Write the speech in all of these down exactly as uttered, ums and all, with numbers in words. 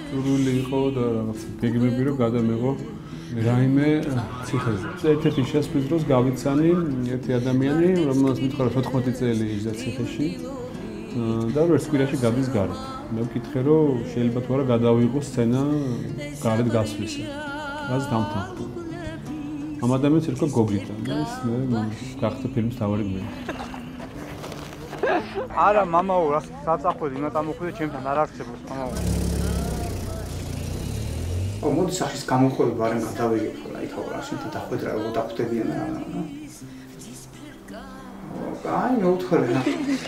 სურვილი იყო და რაღაც გეგმები რომ გადამეღო რაიმე ციხეზე. ერთ-ერთი შესვლის დროს გავიცანი ერთი ადამიანი, რომელსაც მითხრა ოთხმოცი წელი იჯდა ციხეში და ერთ კვირაში გადის გარეთ. მე ვკითხე რომ შეიძლება თუ არა გადავიღო სცენა გარეთ გასვლისა. რაც დამთავრდა. ამ ადამიანს ერქვა გოგიტა და ის მე გახდა ფილმის თავარი გმირი. არა მამაო რა საწახვედი იმათ ამოხვიდე ჩემთან არ არსებობს მამაო. ო მოდი სახის გამოხდება არან გადავიღებ ხოლმე აი თავ რა შენთან დახვედრა როგორ დახვდებიან რა რა. ო კაი მოუთხრე რა.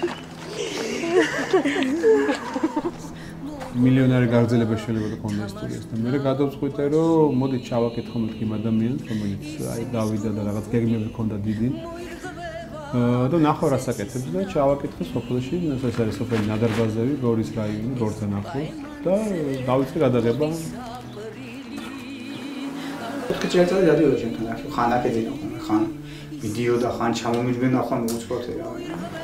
მილიონარი გაგრძელება შეიძლება ქონდა ისტორიასთან. მე გადავწყვიტე რომ მოდი ჩავაკითხო მეთქი იმ ადამიანს, რომელიც აი გავიდა და რაღაც გეგმები ჰქონდა დიდი. და ნახო რა საკეთებს და ჩავაკითხე სოფელში, ეს არის სოფელი ნადარბაზევი, გორის რაიონი, გორთან ახლოს და დავიწყე გადაღება. ოთხი წელი დადიოდა ჩემთან ახლა ხან აკეთებდა ხან ვიდეო და ხან ჩამომიდგენა ხან უცბოთე რა.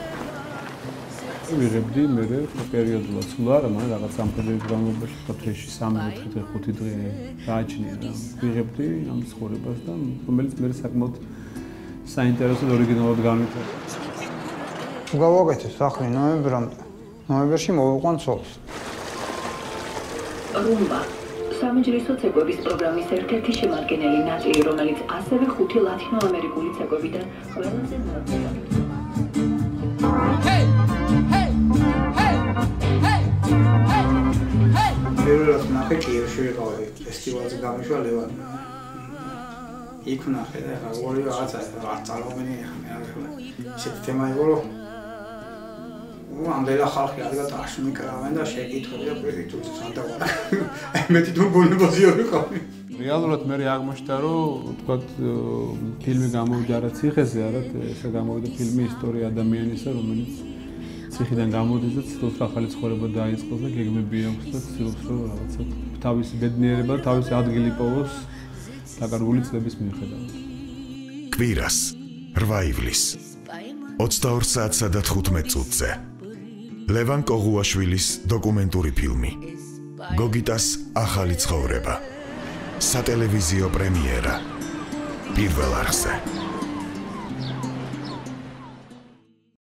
ვიღებდი მე პერიოდულად სულ არა, მაგრამ რაღაც სამხედრო განმავლობაში თეთრში სამი ოთხი ხუთი დღე გააჩნია და ვიღებდი ამ ცხოვრებას და რომელიც მე საკმაოდ საინტერესო და ორიგინალურად განვითარდა. გავაკეთე სახლი ნოემბრამდე. ნოემბერში მოვიყვან ცოლს. რუმბა სამეჯლისო ცეკვების პროგრამის ერთ-ერთი შემადგენელი ნაწილი, რომელიც ასევე ხუთი ლათინოამერიკული ცეკვებიდან ყველაზე მოწონდა. Hey! Hey! Hey! Hey! Hey! პირველად ნახე კიევში ვიყავი ფესტივალზე გამიშვა ლევანი. იქ ნახე და ახლა ორი რაღაცა არ წარღვენი ახლა ისეთი თემა იყო რომ ამდენი ხალხი ადგა დაშმიკრავენ და შეკითხები და პრეზიდენტი სანდავა. მეთი თუ გონებაზია ვიყავი. რეალურად მე აღმოჩნდა რომ თქვათ ფილმი გამოვიდა რა ციხეზე არა ესე გამოვიდა ფილმი ისტორია ადამიანისა რომელიც ციხიდან გამოდის და ცდილობს ახალი ცხოვრება დაიწყოს და გეგმები აქვს და ცდილობს რომ რაღაცა თავისი ბედნიერება და თავისი ადგილი პოვოს დაკარგული წლების მიუხედავად. კვირას რვა ივლის ოცდაორ საათსა და თხუთმეტ წუთზე ლევან კოღუაშვილის დოკუმენტური ფილმი გოგიტას ახალი ცხოვრება სატელევიზიო პრემიერა პირველ არხზე.